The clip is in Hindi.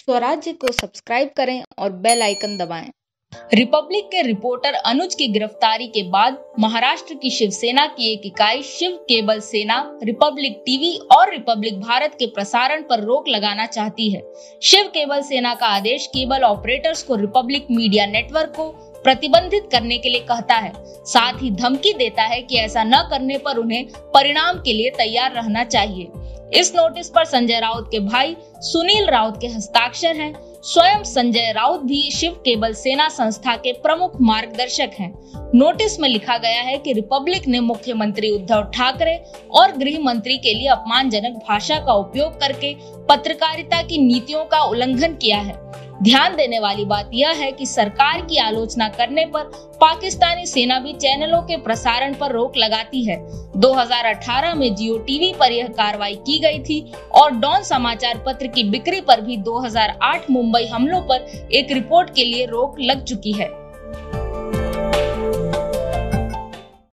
स्वराज्य को सब्सक्राइब करें और बेल आइकन दबाएं। रिपब्लिक के रिपोर्टर अनुज की गिरफ्तारी के बाद महाराष्ट्र की शिवसेना की एक इकाई Shiv cable Sena republic TV और रिपब्लिक भारत के प्रसारण पर रोक लगाना चाहती है। शिव केबल सेना का आदेश केबल ऑपरेटर्स को रिपब्लिक मीडिया नेटवर्क को प्रतिबंधित करने के लिए कहता है, साथ ही धमकी देता है कि ऐसा न करने पर उन्हें परिणाम के लिए तैयार रहना चाहिए। इस नोटिस पर संजय राउत के भाई सुनील राउत के हस्ताक्षर हैं। स्वयं संजय राउत भी शिव केबल सेना संस्था के प्रमुख मार्गदर्शक हैं। नोटिस में लिखा गया है कि रिपब्लिक ने मुख्यमंत्री उद्धव ठाकरे और गृह मंत्री के लिए अपमानजनक भाषा का उपयोग करके पत्रकारिता की नीतियों का उल्लंघन किया है। ध्यान देने वाली बात यह है कि सरकार की आलोचना करने पर पाकिस्तानी सेना भी चैनलों के प्रसारण पर रोक लगाती है। 2018 में जियो टीवी पर यह कार्रवाई की गई थी और डॉन समाचार पत्र की बिक्री पर भी 2008 मुंबई हमलों पर एक रिपोर्ट के लिए रोक लग चुकी है।